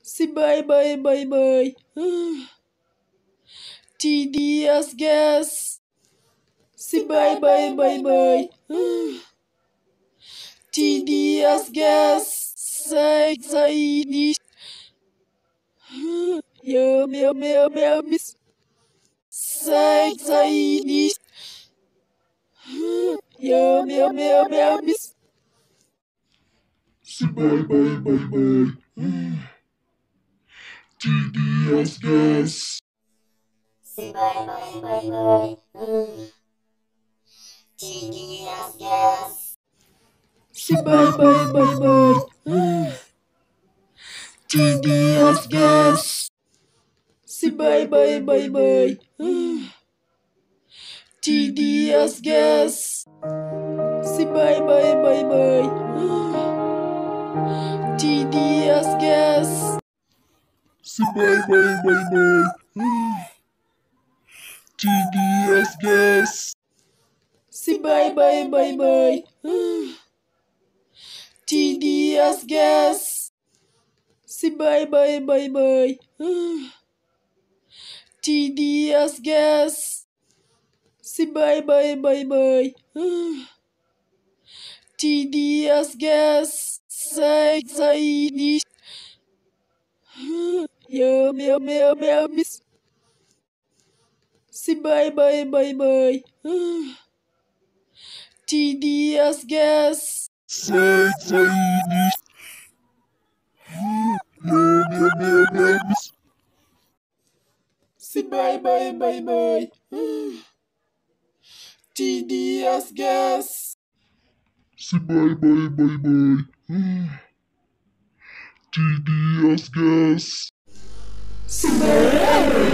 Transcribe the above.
Si bye bye bye bye. TDS gas. Si bye bye bye bye. TDS gas. Saidi. Yum yum yum yum. Saidi. Yum yum yum yum. Si bye bye bye bye. TDS gas. Si bye bye bye bye. TDS gas. Si bye bye bye bye. TDS gas. Si bye bye bye bye. TDS gas. Si bye bye bye bye. TDS gas. Si bye bye bye bye. TDS gas. Si bye bye bye bye. TDS gas. Si bye bye bye bye. TDS gas. Si bye bye bye bye. TDS gas. Saidi. Yum yum yum yum. Si bye bye bye bye. TDS gas. Saidi. Si bye bye bye bye. TDS gas. Si bye bye bye bye. TDS gas. Si bye bye.